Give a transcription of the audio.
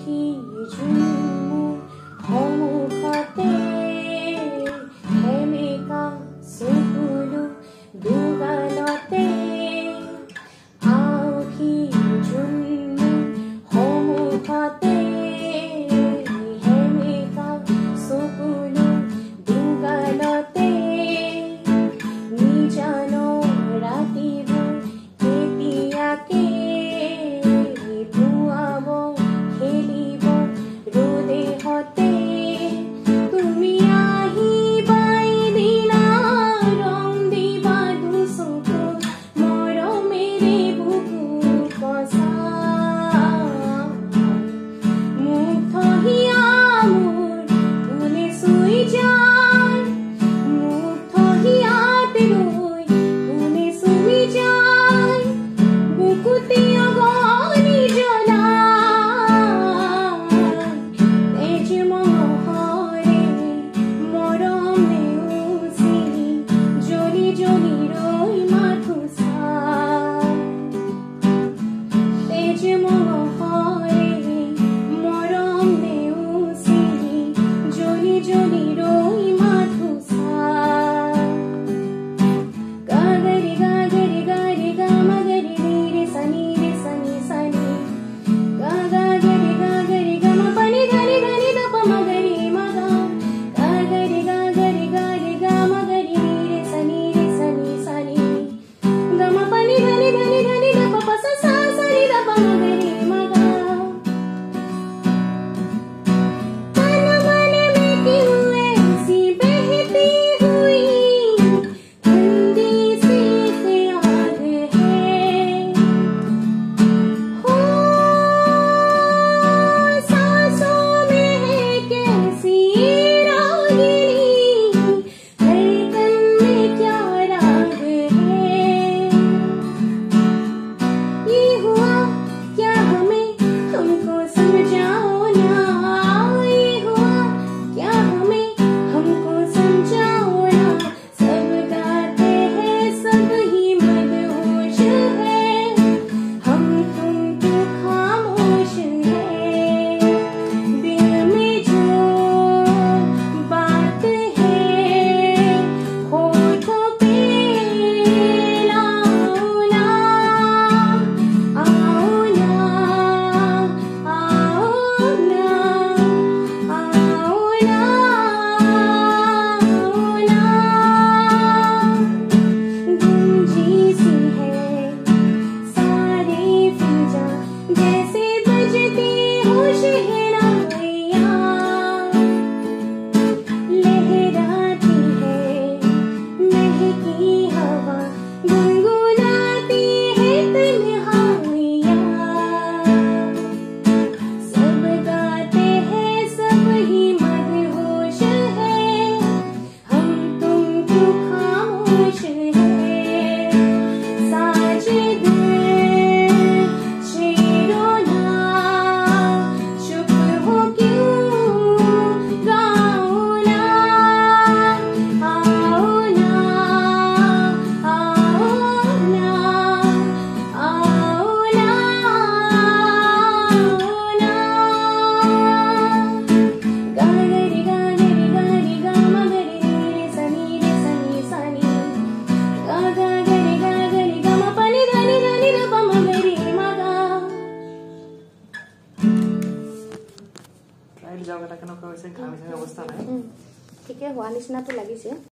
आउखी झुन्मुर समुखते हेमेका सुकुलु दुगालते आउखी झुन्मुर समुखते हेमेका सुकुलु दुगालते निजानो रातिभर केतियाके धुआबो खेलिब रोदे हते तुमी आहिबाई दिना रং दिबा दुसुको मरमेरे बुकु कसा मुग्ध हिया मोर कुने सुई जाय मुग्ध हियात रोय कुने सुई जाय बुकुते अगनी जलाय तेज महरे मरम नेउसिनी जली जली रोय माथुसा तेज महरे मरम नेउसिनी जली जली रोय माथुसा गागरी गागरी गारी गामगरी रे सनी सनी गागरी गागरी गम पनि गरी गरी दप मगरी मगा गागरी गागरी गारी गामगरी रे सनी गम पनि गरी गरी गरी दप पस सा सरी दप मगरी मगा तन मन में क्यों ऐसी बहती हुई ठंडी सी प्यार है हो सांसों में है कैसी रागिनी धड़कन में क्या राग है ये हुआ क्या हमें हमको समझाओ ना ये हुआ क्या हमें हमको समझाओ ना सब गाते हैं सब ही मदहोश है हम तुम तो खामोश है दिल में जो बात है होठों पे लाओ ना आओ ना आओ ना आओ ना गुंजी सी है सारे फिजा जैसे बजती हो शहनाइयाँ लहराती है महकी हवा गुनगुनाती है तन्हाइयाँ सब गाते हैं सब ही मदहोश है हम तुम क्यों खामोश है साजिद शेरों ना चुप हो क्यों गाओ ना आओ ना आओ ना आओ ना गागरी गागरी गारी गामगरी रे सनी गागरी गागरी गम पनि गरी गरी दप मगरी मगा ট্রায়াল জায়গাটা কেন কইছে ঘামি ঘামি অবস্থা নাই ঠিকে হোৱা নিচিনাটো লাগিছে